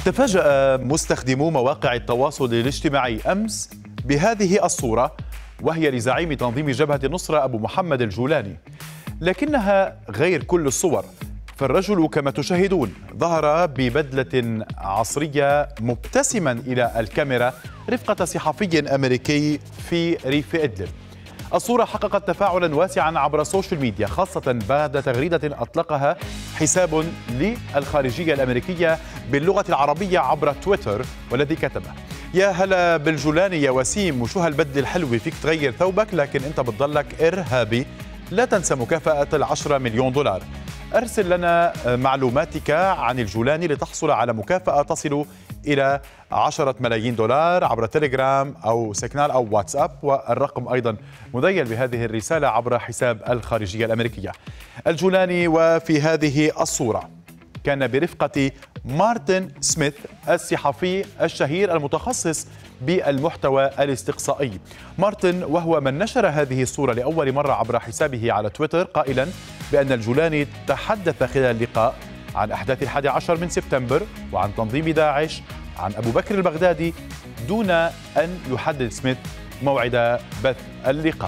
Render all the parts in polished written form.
تفاجأ مستخدمو مواقع التواصل الاجتماعي أمس بهذه الصورة، وهي لزعيم تنظيم جبهة النصرة أبو محمد الجولاني، لكنها غير كل الصور. فالرجل كما تشاهدون ظهر ببدلة عصرية مبتسما إلى الكاميرا رفقة صحفي أمريكي في ريف إدلب. الصورة حققت تفاعلا واسعا عبر السوشيال ميديا، خاصة بعد تغريدة أطلقها حساب للخارجية الأمريكية باللغة العربية عبر تويتر، والذي كتبه: يا هلا بالجولاني يا وسيم، وشو هالبدلة الحلوة، فيك تغير ثوبك لكن انت بتضلك إرهابي، لا تنسى مكافأة $10 مليون. أرسل لنا معلوماتك عن الجولاني لتحصل على مكافأة تصل إلى $10 ملايين عبر تليجرام أو سيجنال أو واتساب، والرقم أيضا مذيل بهذه الرسالة عبر حساب الخارجية الأمريكية. الجولاني وفي هذه الصورة كان برفقة مارتن سميث الصحفي الشهير المتخصص بالمحتوى الاستقصائي. مارتن وهو من نشر هذه الصورة لأول مرة عبر حسابه على تويتر، قائلا بأن الجولاني تحدث خلال اللقاء عن أحداث 11 من سبتمبر وعن تنظيم داعش، عن أبو بكر البغدادي، دون أن يحدد سميث موعد بث اللقاء.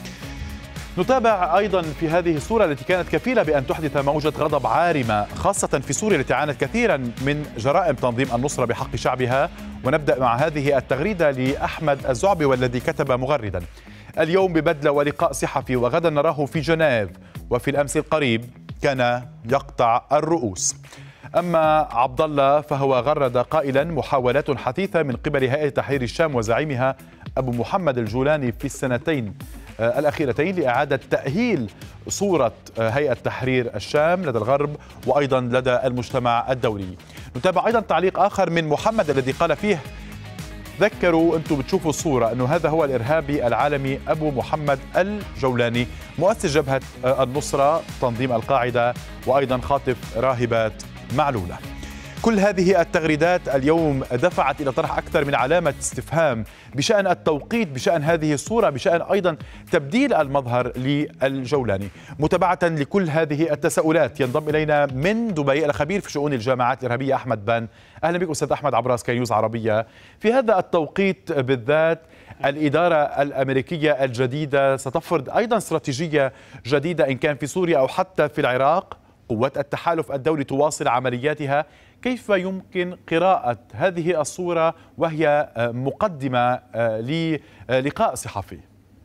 نتابع أيضا في هذه الصورة التي كانت كفيلة بأن تحدث موجة غضب عارمة، خاصة في سوريا التي عانت كثيرا من جرائم تنظيم النصرة بحق شعبها. ونبدأ مع هذه التغريدة لأحمد الزعبي، والذي كتب مغردا: اليوم ببدلة ولقاء صحفي، وغدا نراه في جنيف، وفي الأمس القريب كان يقطع الرؤوس. أما عبد الله فهو غرد قائلا: محاولات حثيثة من قبل هيئة تحرير الشام وزعيمها أبو محمد الجولاني في السنتين الأخيرتين لإعادة تأهيل صورة هيئة تحرير الشام لدى الغرب وأيضا لدى المجتمع الدولي. نتابع أيضا تعليق آخر من محمد الذي قال فيه: ذكروا أنتم بتشوفوا الصورة أنه هذا هو الإرهابي العالمي أبو محمد الجولاني، مؤسس جبهة النصرة، تنظيم القاعدة، وأيضا خاطف راهبات معلولة. كل هذه التغريدات اليوم دفعت إلى طرح أكثر من علامة استفهام بشأن التوقيت، بشأن هذه الصورة، بشأن أيضا تبديل المظهر للجولاني. متابعة لكل هذه التساؤلات ينضم إلينا من دبي الخبير في شؤون الجامعات الإرهابية أحمد بان. أهلا بك أستاذ أحمد عبر سكاي نيوز عربية. في هذا التوقيت بالذات الإدارة الأمريكية الجديدة ستفرض أيضا استراتيجية جديدة، إن كان في سوريا أو حتى في العراق. قوات التحالف الدولي تواصل عملياتها. كيف يمكن قراءة هذه الصورة وهي مقدمة للقاء صحفي؟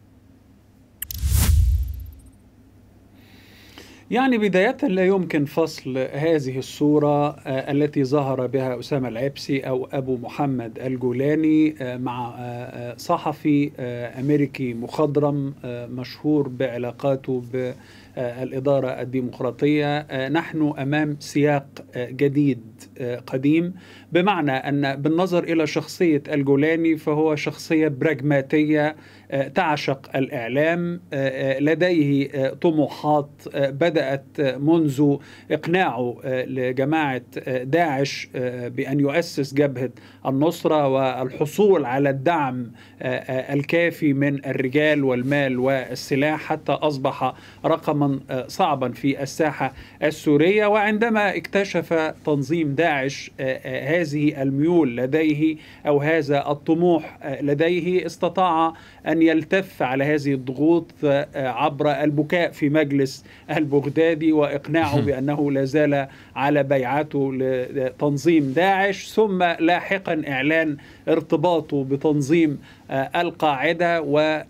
يعني بداية لا يمكن فصل هذه الصورة التي ظهر بها أسامة العبسي أو أبو محمد الجولاني مع صحفي أمريكي مخضرم مشهور بعلاقاته بالإدارة الديمقراطية. نحن أمام سياق جديد قديم، بمعنى أن بالنظر إلى شخصية الجولاني فهو شخصية براغماتية تعشق الإعلام، لديه طموحات بدأت منذ إقناعه لجماعة داعش بأن يؤسس جبهة النصرة والحصول على الدعم الكافي من الرجال والمال والسلاح، حتى أصبح رقما صعبا في الساحة السورية. وعندما اكتشف تنظيم داعش هذه الميول لديه أو هذا الطموح لديه، استطاع أن يلتف على هذه الضغوط عبر البكاء في مجلس البغدادي وإقناعه بأنه لا زال على بيعته لتنظيم داعش، ثم لاحقا إعلان ارتباطه بتنظيم القاعدة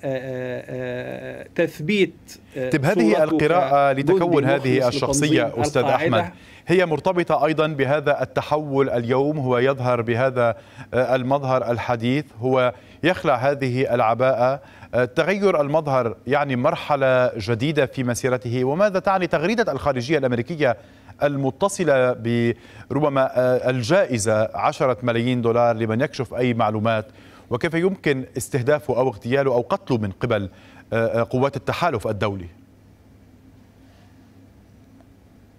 وتثبيت. طيب هذه القراءة لتكون هذه الشخصية أستاذ أحمد هي مرتبطة أيضا بهذا التحول اليوم، هو يظهر بهذا المظهر الحديث، هو يخلع هذه العباءة، تغير المظهر يعني مرحلة جديدة في مسيرته. وماذا تعني تغريدة الخارجية الأمريكية المتصلة بربما الجائزة $10 ملايين لمن يكشف أي معلومات، وكيف يمكن استهدافه أو اغتياله أو قتله من قبل قوات التحالف الدولي؟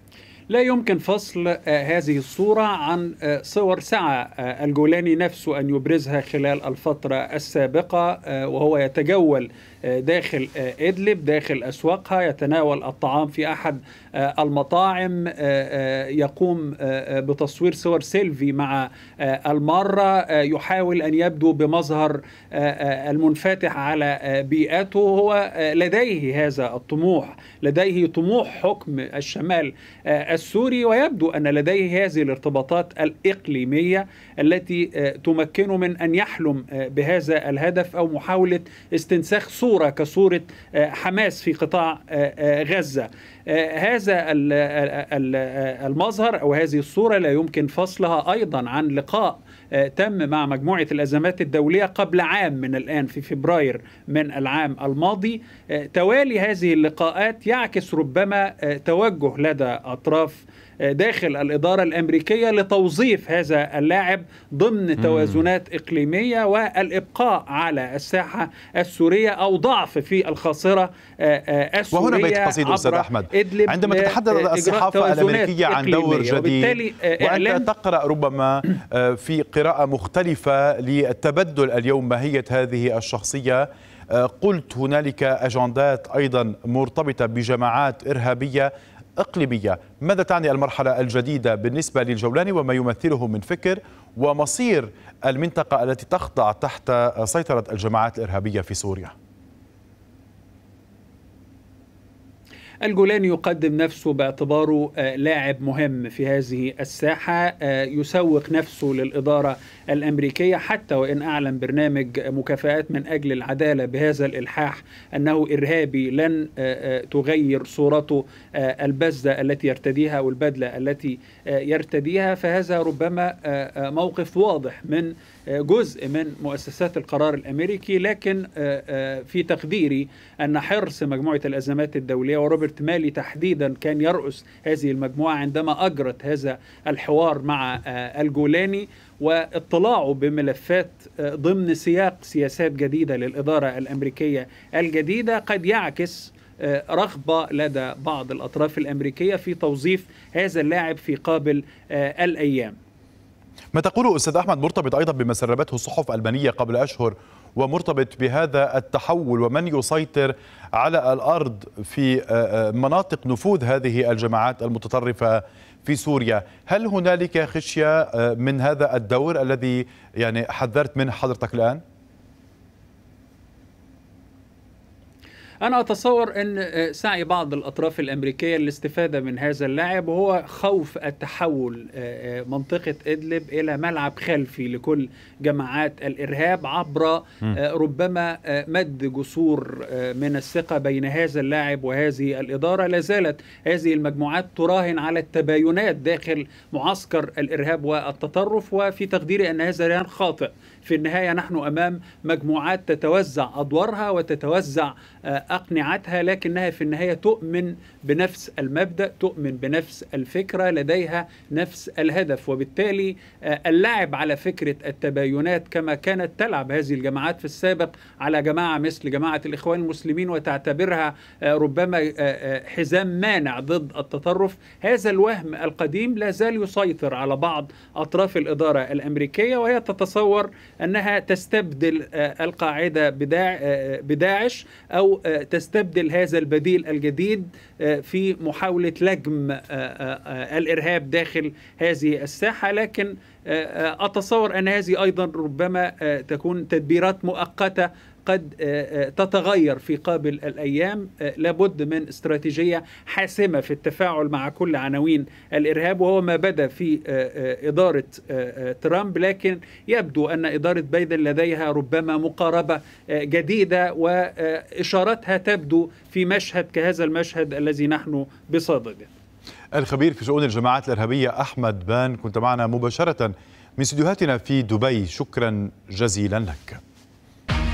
لا يمكن فصل هذه الصورة عن صور سعى الجولاني نفسه أن يبرزها خلال الفترة السابقة، وهو يتجول داخل إدلب داخل أسواقها، يتناول الطعام في أحد المطاعم، يقوم بتصوير صور سيلفي مع المارة، يحاول أن يبدو بمظهر المنفتح على بيئته. هو لديه هذا الطموح، لديه طموح حكم الشمال السوري، ويبدو أن لديه هذه الارتباطات الإقليمية التي تمكنه من أن يحلم بهذا الهدف أو محاولة استنساخ صورة كصورة حماس في قطاع غزة. هذا المظهر أو هذه الصورة لا يمكن فصلها أيضا عن لقاء تم مع مجموعة الأزمات الدولية قبل عام من الآن في فبراير من العام الماضي. توالي هذه اللقاءات يعكس ربما توجه لدى أطراف داخل الإدارة الأمريكية لتوظيف هذا اللاعب ضمن توازنات إقليمية والإبقاء على الساحة السورية أو ضعف في الخاصرة السورية. وهنا بيت قصيد أستاذ أحمد، عندما تتحدث الصحافة الأمريكية عن دور جديد وأنت تقرأ ربما في قراءة مختلفة للتبدل اليوم ماهية هذه الشخصية، قلت هنالك أجندات أيضا مرتبطة بجماعات إرهابية إقليمية. ماذا تعني المرحلة الجديدة بالنسبة للجولاني وما يمثله من فكر ومصير المنطقة التي تخضع تحت سيطرة الجماعات الإرهابية في سوريا؟ الجولاني يقدم نفسه باعتباره لاعب مهم في هذه الساحة، يسوق نفسه للإدارة الأمريكية، حتى وإن أعلن برنامج مكافآت من أجل العدالة بهذا الإلحاح أنه إرهابي لن تغير صورته البزة التي يرتديها أو البدلة التي يرتديها. فهذا ربما موقف واضح من جزء من مؤسسات القرار الأمريكي، لكن في تقديري أن حرص مجموعة الأزمات الدولية وروبرت مالي تحديدا كان يرأس هذه المجموعة عندما أجرت هذا الحوار مع الجولاني، واطلاعه بملفات ضمن سياق سياسات جديدة للإدارة الأمريكية الجديدة قد يعكس رغبة لدى بعض الأطراف الأمريكية في توظيف هذا اللاعب في قابل الأيام. ما تقوله أستاذ أحمد مرتبط أيضا بما سربته الصحف الألمانية قبل أشهر، ومرتبط بهذا التحول ومن يسيطر على الأرض في مناطق نفوذ هذه الجماعات المتطرفة في سوريا. هل هنالك خشية من هذا الدور الذي يعني حذرت منه حضرتك الآن؟ أنا أتصور أن سعي بعض الأطراف الأمريكية للاستفادة من هذا اللاعب وهو خوف التحول منطقة إدلب إلى ملعب خلفي لكل جماعات الإرهاب عبر ربما مد جسور من الثقة بين هذا اللاعب وهذه الإدارة. لازالت هذه المجموعات تراهن على التباينات داخل معسكر الإرهاب والتطرف، وفي تقديري أن هذا رهان خاطئ. في النهاية نحن أمام مجموعات تتوزع أدوارها وتتوزع أقنعتها، لكنها في النهاية تؤمن بنفس المبدأ، تؤمن بنفس الفكرة، لديها نفس الهدف. وبالتالي اللعب على فكرة التباينات كما كانت تلعب هذه الجماعات في السابق على جماعة مثل جماعة الإخوان المسلمين وتعتبرها ربما حزام مانع ضد التطرف، هذا الوهم القديم لا زال يسيطر على بعض أطراف الإدارة الأمريكية، وهي تتصور أنها تستبدل القاعدة بداعش أو تستبدل هذا البديل الجديد في محاولة لجم الإرهاب داخل هذه الساحة. لكن أتصور أن هذه أيضا ربما تكون تدبيرات مؤقتة قد تتغير في قابل الأيام. لابد من استراتيجية حاسمة في التفاعل مع كل عناوين الإرهاب، وهو ما بدأ في إدارة ترامب، لكن يبدو أن إدارة بايدن لديها ربما مقاربة جديدة وإشارتها تبدو في مشهد كهذا المشهد الذي نحن بصدده. الخبير في شؤون الجماعات الإرهابية أحمد بان كنت معنا مباشرة من استديوهاتنا في دبي، شكرا جزيلا لك.